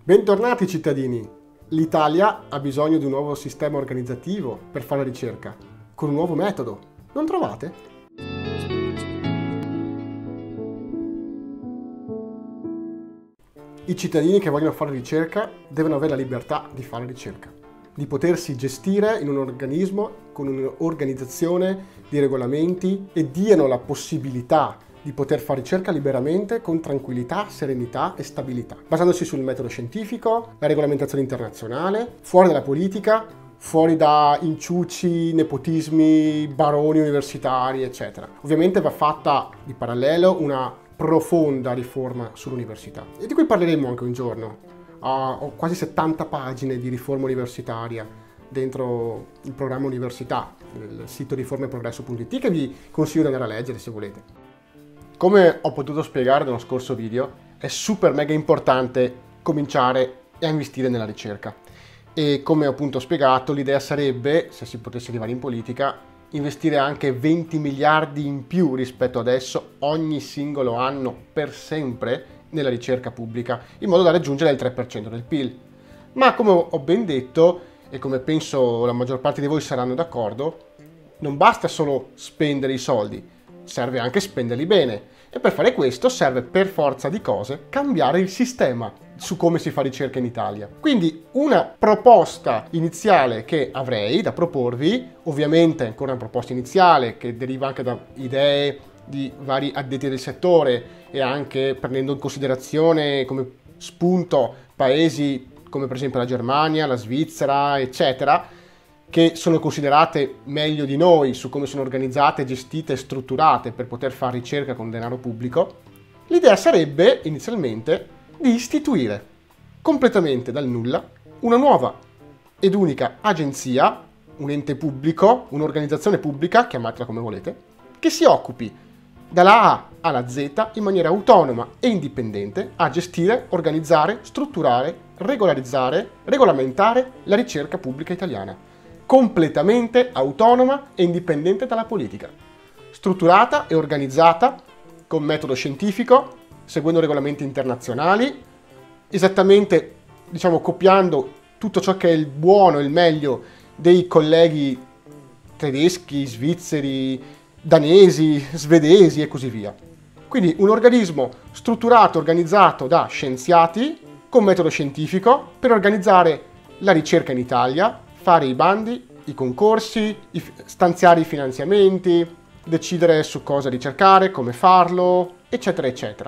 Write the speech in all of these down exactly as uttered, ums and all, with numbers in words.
Bentornati cittadini! L'Italia ha bisogno di un nuovo sistema organizzativo per fare ricerca, con un nuovo metodo. Non trovate? I cittadini che vogliono fare ricerca devono avere la libertà di fare ricerca, di potersi gestire in un organismo con un'organizzazione di regolamenti e diano la possibilità di poter fare ricerca liberamente con tranquillità, serenità e stabilità, basandosi sul metodo scientifico, la regolamentazione internazionale, fuori dalla politica, fuori da inciuci, nepotismi, baroni universitari, eccetera. Ovviamente va fatta di parallelo una profonda riforma sull'università, e di cui parleremo anche un giorno. Uh, ho quasi settanta pagine di riforma universitaria dentro il programma Università, il sito riformeprogresso punto it, che vi consiglio di andare a leggere se volete. Come ho potuto spiegare nello scorso video, è super mega importante cominciare a investire nella ricerca. E come ho appunto spiegato, l'idea sarebbe, se si potesse arrivare in politica, investire anche venti miliardi in più rispetto adesso ogni singolo anno per sempre nella ricerca pubblica, in modo da raggiungere il tre per cento del P I L. Ma come ho ben detto, e come penso la maggior parte di voi saranno d'accordo, non basta solo spendere i soldi, serve anche spenderli bene. E per fare questo serve per forza di cose cambiare il sistema su come si fa ricerca in Italia. Quindi una proposta iniziale che avrei da proporvi, ovviamente ancora una proposta iniziale che deriva anche da idee di vari addetti del settore e anche prendendo in considerazione come spunto paesi come per esempio la Germania, la Svizzera, eccetera, che sono considerate meglio di noi su come sono organizzate, gestite e strutturate per poter fare ricerca con denaro pubblico, l'idea sarebbe inizialmente di istituire completamente dal nulla una nuova ed unica agenzia, un ente pubblico, un'organizzazione pubblica, chiamatela come volete, che si occupi dalla A alla Z in maniera autonoma e indipendente a gestire, organizzare, strutturare, regolarizzare, regolamentare la ricerca pubblica italiana. Completamente autonoma e indipendente dalla politica, strutturata e organizzata con metodo scientifico, seguendo regolamenti internazionali, esattamente, diciamo, copiando tutto ciò che è il buono e il meglio dei colleghi tedeschi, svizzeri, danesi, svedesi e così via. Quindi un organismo strutturato, organizzato da scienziati, con metodo scientifico, per organizzare la ricerca in Italia, fare i bandi, i concorsi, stanziare i finanziamenti, decidere su cosa ricercare, come farlo, eccetera, eccetera.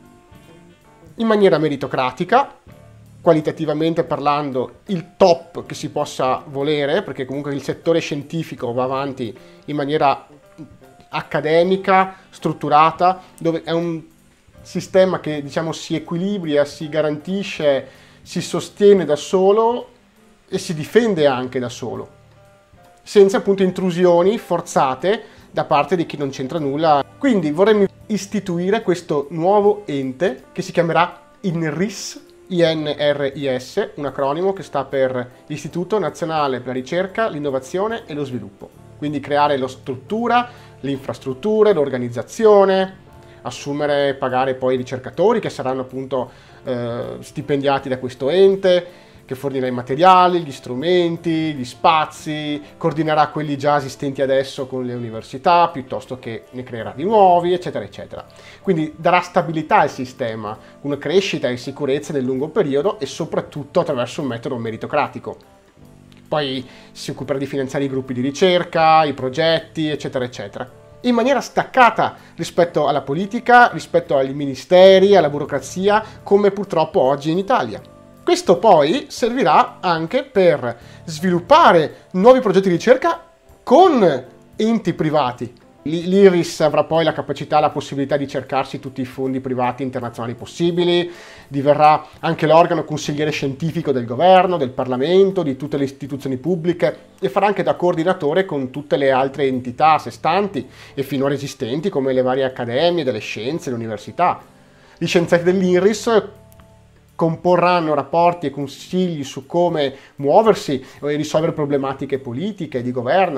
In maniera meritocratica, qualitativamente parlando, il top che si possa volere, perché comunque il settore scientifico va avanti in maniera accademica, strutturata, dove è un sistema che, diciamo, si equilibria, si garantisce, si sostiene da solo e si difende anche da solo, senza appunto intrusioni forzate da parte di chi non c'entra nulla. Quindi vorremmo istituire questo nuovo ente che si chiamerà INRIS, I N R I S, un acronimo che sta per Istituto Nazionale per la Ricerca, l'Innovazione e lo Sviluppo. Quindi creare la struttura, le infrastrutture, l'organizzazione, assumere e pagare poi i ricercatori che saranno appunto eh, stipendiati da questo ente, che fornirà i materiali, gli strumenti, gli spazi, coordinerà quelli già esistenti adesso con le università, piuttosto che ne creerà di nuovi, eccetera, eccetera. Quindi darà stabilità al sistema, una crescita e sicurezza nel lungo periodo e soprattutto attraverso un metodo meritocratico. Poi si occuperà di finanziare i gruppi di ricerca, i progetti, eccetera, eccetera. In maniera staccata rispetto alla politica, rispetto ai ministeri, alla burocrazia, come purtroppo oggi in Italia. Questo poi servirà anche per sviluppare nuovi progetti di ricerca con enti privati. L'IRIS avrà poi la capacità, la possibilità di cercarsi tutti i fondi privati internazionali possibili, diverrà anche l'organo consigliere scientifico del governo, del Parlamento, di tutte le istituzioni pubbliche e farà anche da coordinatore con tutte le altre entità a sé stanti e finora esistenti come le varie accademie delle scienze e le università. Gli scienziati dell'IRIS comporranno rapporti e consigli su come muoversi e risolvere problematiche politiche e di governo,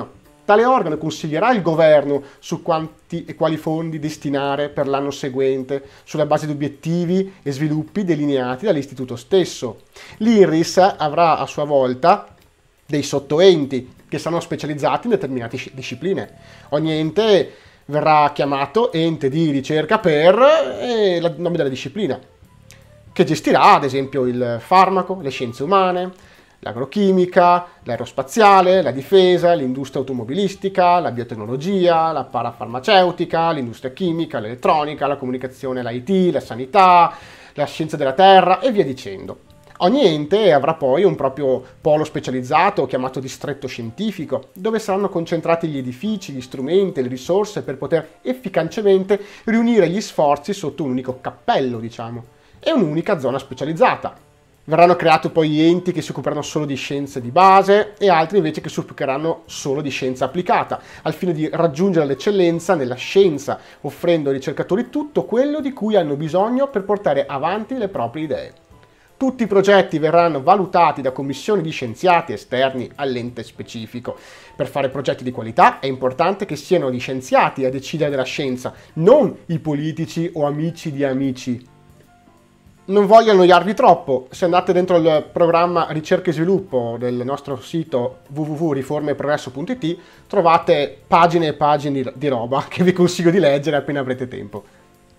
Tale organo consiglierà il governo su quanti e quali fondi destinare per l'anno seguente, sulla base di obiettivi e sviluppi delineati dall'istituto stesso. L'I N R I S avrà a sua volta dei sottoenti che saranno specializzati in determinate discipline. Ogni ente verrà chiamato ente di ricerca per eh, il nome della disciplina, che gestirà ad esempio il farmaco, le scienze umane, l'agrochimica, l'aerospaziale, la difesa, l'industria automobilistica, la biotecnologia, la parafarmaceutica, l'industria chimica, l'elettronica, la comunicazione, l'I T, la sanità, la scienza della terra e via dicendo. Ogni ente avrà poi un proprio polo specializzato chiamato distretto scientifico, dove saranno concentrati gli edifici, gli strumenti, le risorse per poter efficacemente riunire gli sforzi sotto un unico cappello, diciamo, e un'unica zona specializzata. Verranno creati poi enti che si occuperanno solo di scienze di base e altri invece che si occuperanno solo di scienza applicata, al fine di raggiungere l'eccellenza nella scienza, offrendo ai ricercatori tutto quello di cui hanno bisogno per portare avanti le proprie idee. Tutti i progetti verranno valutati da commissioni di scienziati esterni all'ente specifico. Per fare progetti di qualità è importante che siano gli scienziati a decidere della scienza, non i politici o amici di amici. Non voglio annoiarvi troppo, se andate dentro il programma ricerca e sviluppo del nostro sito w w w punto riforma e progresso punto i t trovate pagine e pagine di roba che vi consiglio di leggere appena avrete tempo.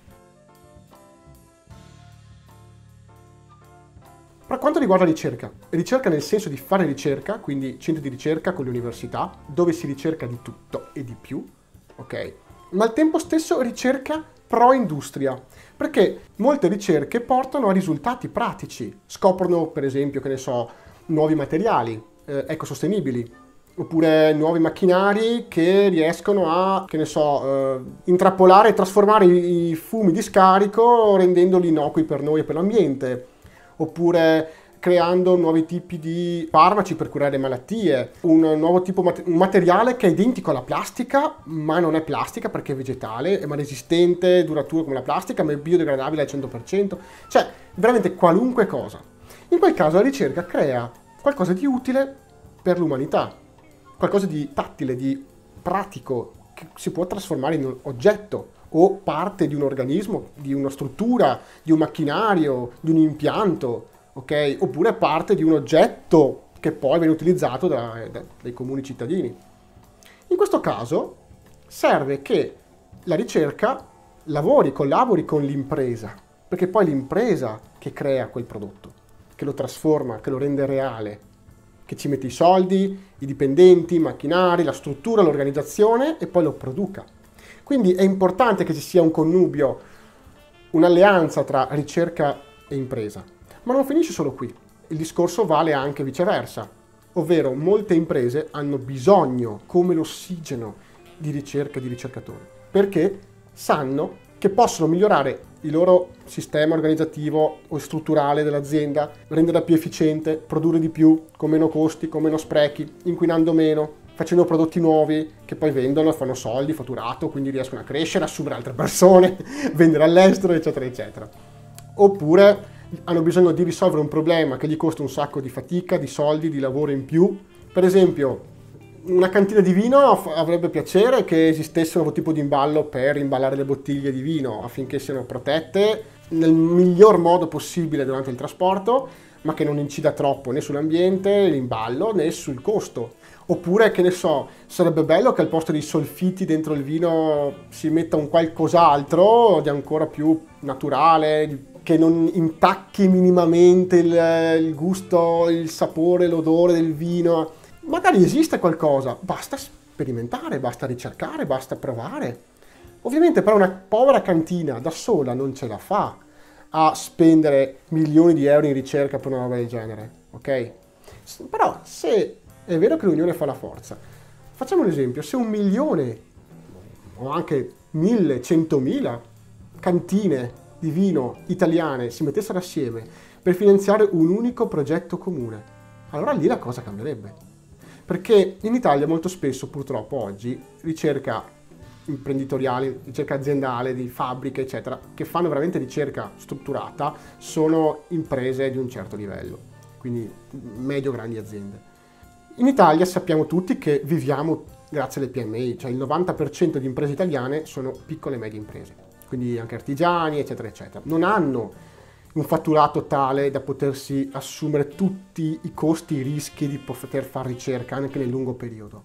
Per quanto riguarda la ricerca, ricerca nel senso di fare ricerca, quindi centri di ricerca con le università, dove si ricerca di tutto e di più, ok? Ma al tempo stesso ricerca pro industria, perché molte ricerche portano a risultati pratici, scoprono per esempio, che ne so, nuovi materiali eh, ecosostenibili, oppure nuovi macchinari che riescono a, che ne so, eh, intrappolare e trasformare i, i fumi di scarico rendendoli innocui per noi e per l'ambiente, oppure creando nuovi tipi di farmaci per curare malattie, un nuovo tipo un materiale che è identico alla plastica, ma non è plastica perché è vegetale, ma resistente, duraturo come la plastica, ma è biodegradabile al cento per cento, cioè veramente qualunque cosa. In quel caso la ricerca crea qualcosa di utile per l'umanità, qualcosa di tattile, di pratico, che si può trasformare in un oggetto o parte di un organismo, di una struttura, di un macchinario, di un impianto, ok? Oppure parte di un oggetto che poi viene utilizzato da, da, dai comuni cittadini. In questo caso serve che la ricerca lavori, collabori con l'impresa, perché poi è l'impresa che crea quel prodotto, che lo trasforma, che lo rende reale, che ci mette i soldi, i dipendenti, i macchinari, la struttura, l'organizzazione e poi lo produca. Quindi è importante che ci sia un connubio, un'alleanza tra ricerca e impresa. Ma non finisce solo qui. Il discorso vale anche viceversa, ovvero molte imprese hanno bisogno, come l'ossigeno, di ricerca e di ricercatori, perché sanno che possono migliorare il loro sistema organizzativo o strutturale dell'azienda, renderla più efficiente, produrre di più, con meno costi, con meno sprechi, inquinando meno, facendo prodotti nuovi che poi vendono, fanno soldi, fatturato, quindi riescono a crescere, assumere altre persone, vendere all'estero, eccetera, eccetera. Oppure hanno bisogno di risolvere un problema che gli costa un sacco di fatica, di soldi, di lavoro in più. Per esempio, una cantina di vino avrebbe piacere che esistesse un nuovo tipo di imballo per imballare le bottiglie di vino affinché siano protette nel miglior modo possibile durante il trasporto, ma che non incida troppo né sull'ambiente, l'imballo, né sul costo. Oppure, che ne so, sarebbe bello che al posto dei solfiti dentro il vino si metta un qualcos'altro di ancora più naturale, che non intacchi minimamente il, il gusto, il sapore, l'odore del vino. Magari esiste qualcosa, basta sperimentare, basta ricercare, basta provare. Ovviamente però una povera cantina da sola non ce la fa a spendere milioni di euro in ricerca per una roba del genere, ok? Però se è vero che l'unione fa la forza, facciamo un esempio, se un milione o anche mille, centomila cantine di vino italiane si mettessero assieme per finanziare un unico progetto comune, allora lì la cosa cambierebbe. Perché in Italia molto spesso, purtroppo oggi, ricerca imprenditoriale, ricerca aziendale, di fabbriche, eccetera, che fanno veramente ricerca strutturata, sono imprese di un certo livello, quindi medio-grandi aziende. In Italia sappiamo tutti che viviamo grazie alle P M I, cioè il novanta per cento di imprese italiane sono piccole e medie imprese, quindi anche artigiani, eccetera, eccetera. Non hanno un fatturato tale da potersi assumere tutti i costi, i rischi di poter fare ricerca anche nel lungo periodo.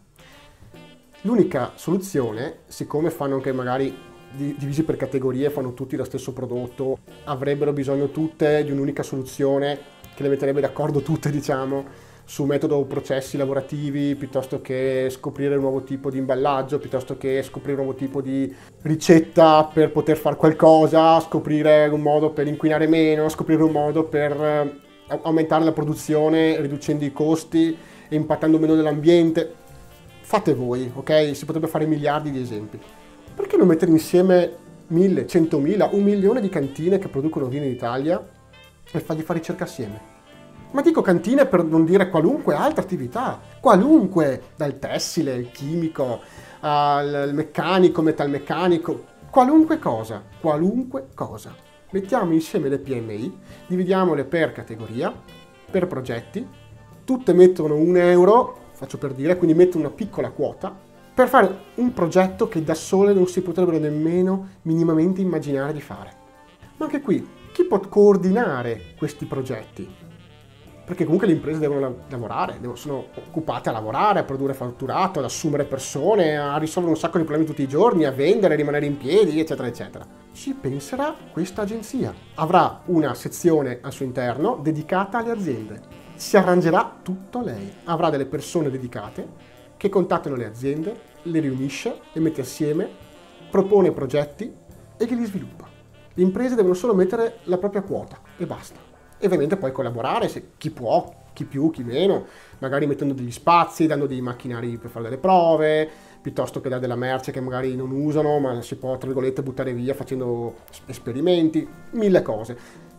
L'unica soluzione, siccome fanno anche magari divisi per categorie, fanno tutti lo stesso prodotto, avrebbero bisogno tutte di un'unica soluzione che le metterebbe d'accordo tutte, diciamo, su metodo o processi lavorativi, piuttosto che scoprire un nuovo tipo di imballaggio, piuttosto che scoprire un nuovo tipo di ricetta per poter fare qualcosa, scoprire un modo per inquinare meno, scoprire un modo per aumentare la produzione riducendo i costi e impattando meno nell'ambiente. Fate voi, ok? Si potrebbe fare miliardi di esempi. Perché non mettere insieme mille, centomila, un milione di cantine che producono vino in Italia e fargli fare ricerca assieme? Ma dico cantine per non dire qualunque altra attività, qualunque, dal tessile, il chimico, al meccanico, metalmeccanico, qualunque cosa, qualunque cosa. Mettiamo insieme le P M I, dividiamole per categoria, per progetti, tutte mettono un euro, faccio per dire, quindi mettono una piccola quota, per fare un progetto che da sole non si potrebbero nemmeno minimamente immaginare di fare. Ma anche qui, chi può coordinare questi progetti? Perché comunque le imprese devono lavorare, sono occupate a lavorare, a produrre fatturato, ad assumere persone, a risolvere un sacco di problemi tutti i giorni, a vendere, a rimanere in piedi, eccetera, eccetera. Ci penserà questa agenzia. Avrà una sezione al suo interno dedicata alle aziende. Si arrangerà tutto lei. Avrà delle persone dedicate che contattano le aziende, le riunisce, le mette assieme, propone progetti e che li sviluppa. Le imprese devono solo mettere la propria quota e basta. E ovviamente poi collaborare, se chi può, chi più, chi meno, magari mettendo degli spazi, dando dei macchinari per fare delle prove, piuttosto che dare della merce che magari non usano, ma si può, tra virgolette, buttare via facendo esperimenti, mille cose.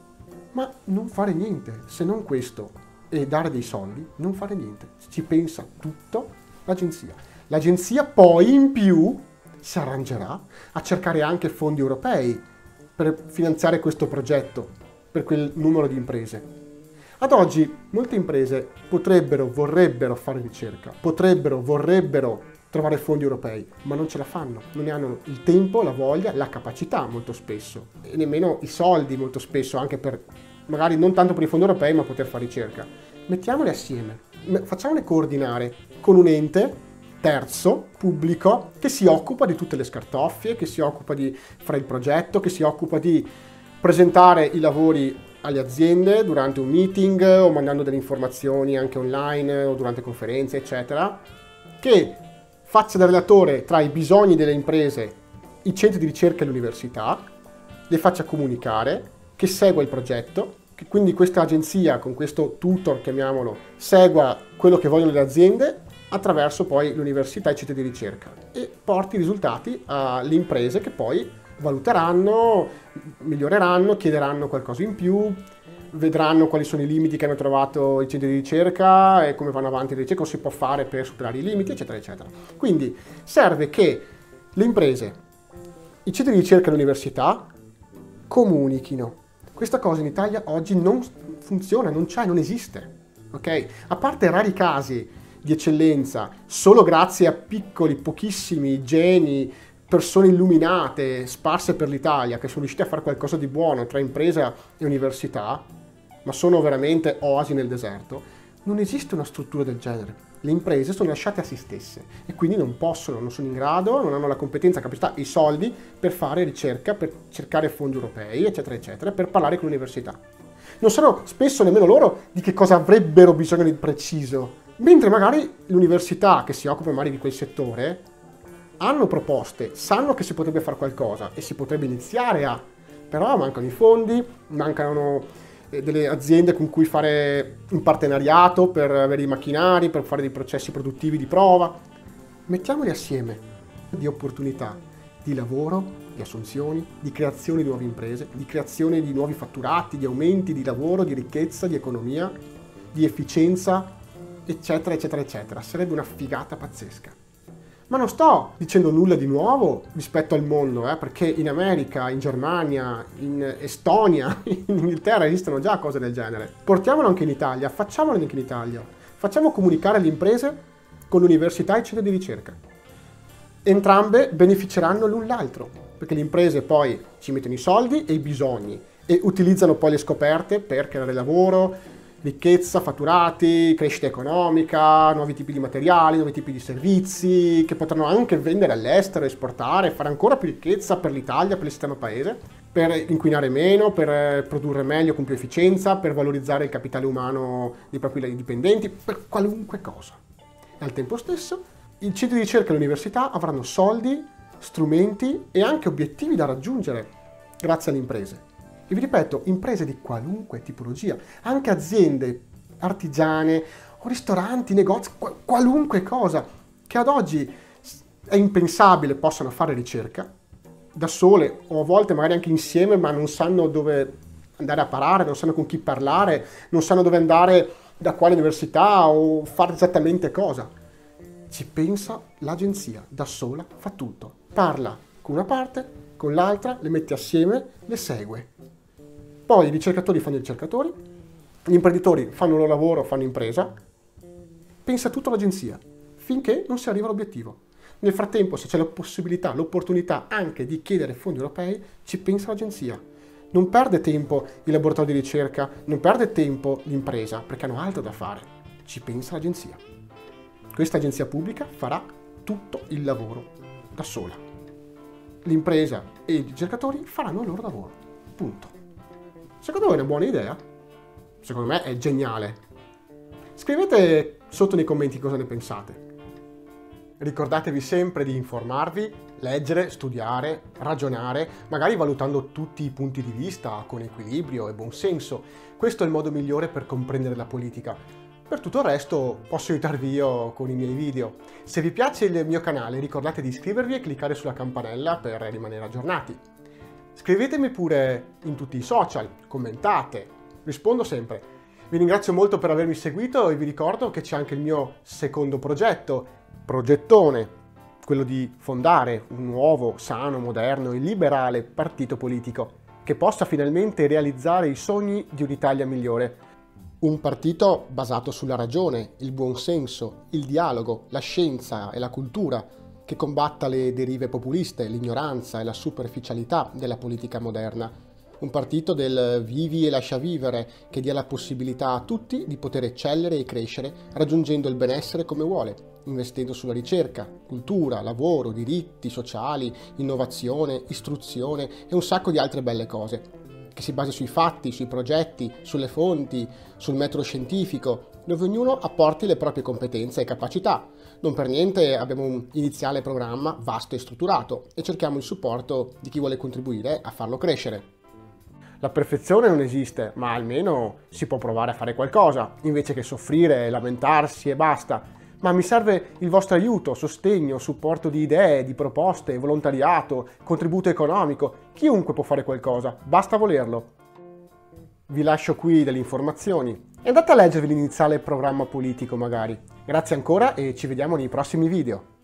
Ma non fare niente, se non questo, e dare dei soldi, non fare niente. Ci pensa tutto l'agenzia. L'agenzia poi in più si arrangerà a cercare anche fondi europei per finanziare questo progetto per quel numero di imprese. Ad oggi molte imprese potrebbero, vorrebbero fare ricerca, potrebbero, vorrebbero trovare fondi europei, ma non ce la fanno, non ne hanno il tempo, la voglia, la capacità molto spesso e nemmeno i soldi molto spesso, anche per magari non tanto per i fondi europei, ma poter fare ricerca. Mettiamole assieme, facciamole coordinare con un ente terzo, pubblico, che si occupa di tutte le scartoffie, che si occupa di fare il progetto, che si occupa di presentare i lavori alle aziende durante un meeting o mandando delle informazioni anche online o durante conferenze, eccetera, che faccia da relatore tra i bisogni delle imprese, i centri di ricerca e l'università, le faccia comunicare, che segua il progetto, che quindi questa agenzia con questo tutor, chiamiamolo, segua quello che vogliono le aziende attraverso poi l'università e i centri di ricerca e porti i risultati alle imprese che poi valuteranno, miglioreranno, chiederanno qualcosa in più, vedranno quali sono i limiti che hanno trovato i centri di ricerca e come vanno avanti le ricerche, cosa si può fare per superare i limiti, eccetera, eccetera. Quindi serve che le imprese, i centri di ricerca e l'università comunichino. Questa cosa in Italia oggi non funziona, non c'è, non esiste, ok? A parte rari casi di eccellenza, solo grazie a piccoli, pochissimi geni, persone illuminate, sparse per l'Italia, che sono riuscite a fare qualcosa di buono tra impresa e università, ma sono veramente oasi nel deserto, non esiste una struttura del genere. Le imprese sono lasciate a se stesse e quindi non possono, non sono in grado, non hanno la competenza, la capacità, i soldi per fare ricerca, per cercare fondi europei, eccetera, eccetera, per parlare con l'università. Non sanno spesso nemmeno loro di che cosa avrebbero bisogno di preciso, mentre magari l'università che si occupa magari di quel settore hanno proposte, sanno che si potrebbe fare qualcosa e si potrebbe iniziare a, però mancano i fondi, mancano delle aziende con cui fare un partenariato per avere i macchinari, per fare dei processi produttivi di prova. Mettiamoli assieme di opportunità di lavoro, di assunzioni, di creazione di nuove imprese, di creazione di nuovi fatturati, di aumenti di lavoro, di ricchezza, di economia, di efficienza, eccetera, eccetera, eccetera. Sarebbe una figata pazzesca. Ma non sto dicendo nulla di nuovo rispetto al mondo, eh, perché in America, in Germania, in Estonia, in Inghilterra esistono già cose del genere. Portiamolo anche in Italia, facciamolo anche in Italia. Facciamo comunicare le imprese con l'università e i centri di ricerca. Entrambe beneficeranno l'un l'altro, perché le imprese poi ci mettono i soldi e i bisogni e utilizzano poi le scoperte per creare lavoro, ricchezza, fatturati, crescita economica, nuovi tipi di materiali, nuovi tipi di servizi che potranno anche vendere all'estero, esportare, fare ancora più ricchezza per l'Italia, per il sistema paese, per inquinare meno, per produrre meglio con più efficienza, per valorizzare il capitale umano dei propri dipendenti, per qualunque cosa. E al tempo stesso i centri di ricerca e le università avranno soldi, strumenti e anche obiettivi da raggiungere grazie alle imprese. E vi ripeto, imprese di qualunque tipologia, anche aziende artigiane o ristoranti, negozi, qualunque cosa che ad oggi è impensabile possano fare ricerca da sole o a volte magari anche insieme, ma non sanno dove andare a parare, non sanno con chi parlare, non sanno dove andare, da quale università o fare esattamente cosa. Ci pensa l'agenzia, da sola fa tutto. Parla con una parte, con l'altra, le mette assieme, le segue. Poi i ricercatori fanno i ricercatori, gli imprenditori fanno il loro lavoro, fanno impresa, pensa tutto l'agenzia, finché non si arriva all'obiettivo. Nel frattempo, se c'è la possibilità, l'opportunità anche di chiedere fondi europei, ci pensa l'agenzia. Non perde tempo il laboratorio di ricerca, non perde tempo l'impresa, perché hanno altro da fare. Ci pensa l'agenzia. Questa agenzia pubblica farà tutto il lavoro da sola. L'impresa e i ricercatori faranno il loro lavoro. Punto. Secondo voi è una buona idea? Secondo me è geniale. Scrivete sotto nei commenti cosa ne pensate. Ricordatevi sempre di informarvi, leggere, studiare, ragionare, magari valutando tutti i punti di vista con equilibrio e buonsenso. Questo è il modo migliore per comprendere la politica. Per tutto il resto posso aiutarvi io con i miei video. Se vi piace il mio canale ricordate di iscrivervi e cliccare sulla campanella per rimanere aggiornati. Scrivetemi pure in tutti i social, commentate, rispondo sempre. Vi ringrazio molto per avermi seguito e vi ricordo che c'è anche il mio secondo progetto, progettone, quello di fondare un nuovo, sano, moderno e liberale partito politico che possa finalmente realizzare i sogni di un'Italia migliore. Un partito basato sulla ragione, il buonsenso, il dialogo, la scienza e la cultura, che combatta le derive populiste, l'ignoranza e la superficialità della politica moderna. Un partito del vivi e lascia vivere, che dia la possibilità a tutti di poter eccellere e crescere, raggiungendo il benessere come vuole, investendo sulla ricerca, cultura, lavoro, diritti sociali, innovazione, istruzione e un sacco di altre belle cose. Che si basi sui fatti, sui progetti, sulle fonti, sul metodo scientifico, dove ognuno apporti le proprie competenze e capacità. Non per niente abbiamo un iniziale programma vasto e strutturato e cerchiamo il supporto di chi vuole contribuire a farlo crescere. La perfezione non esiste, ma almeno si può provare a fare qualcosa, invece che soffrire, lamentarsi e basta. Ma mi serve il vostro aiuto, sostegno, supporto di idee, di proposte, volontariato, contributo economico. Chiunque può fare qualcosa, basta volerlo. Vi lascio qui delle informazioni e andate a leggervi l'iniziale programma politico magari. Grazie ancora e ci vediamo nei prossimi video.